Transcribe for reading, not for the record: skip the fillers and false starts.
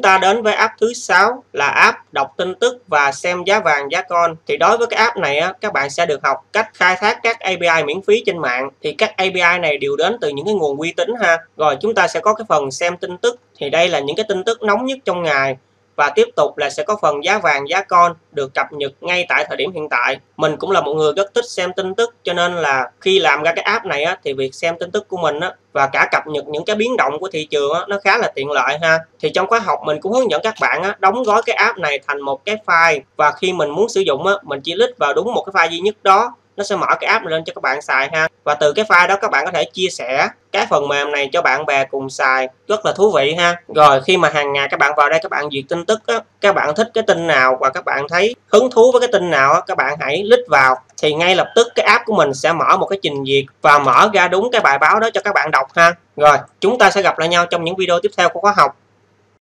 ta đến với app thứ 6 là app đọc tin tức và xem giá vàng giá con. Thì đối với cái app này á, các bạn sẽ được học cách khai thác các API miễn phí trên mạng. Thì các API này đều đến từ những cái nguồn uy tín ha. Rồi chúng ta sẽ có cái phần xem tin tức. Thì đây là những cái tin tức nóng nhất trong ngày. Và tiếp tục là sẽ có phần giá vàng giá con được cập nhật ngay tại thời điểm hiện tại. Mình cũng là một người rất thích xem tin tức, cho nên là khi làm ra cái app này á, thì việc xem tin tức của mình á, và cả cập nhật những cái biến động của thị trường á, nó khá là tiện lợi ha. Thì trong khóa học mình cũng hướng dẫn các bạn á, đóng gói cái app này thành một cái file, và khi mình muốn sử dụng á, mình chỉ click vào đúng một cái file duy nhất đó, nó sẽ mở cái app lên cho các bạn xài ha. Và từ cái file đó các bạn có thể chia sẻ cái phần mềm này cho bạn bè cùng xài, rất là thú vị ha. Rồi khi mà hàng ngày các bạn vào đây các bạn duyệt tin tức á, các bạn thích cái tin nào và các bạn thấy hứng thú với cái tin nào á, các bạn hãy click vào thì ngay lập tức cái app của mình sẽ mở một cái trình duyệt và mở ra đúng cái bài báo đó cho các bạn đọc ha. Rồi chúng ta sẽ gặp lại nhau trong những video tiếp theo của khóa học.